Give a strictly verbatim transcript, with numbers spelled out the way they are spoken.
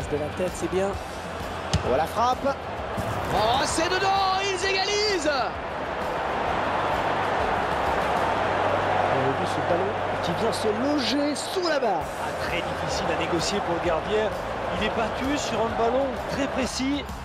passe de la tête, c'est bien. Oh la frappe. Oh, c'est dedans, ils égalisent. On a vu ce ballon qui vient se loger sous la barre. Ah, très difficile à négocier pour le gardien. Il est battu sur un ballon très précis.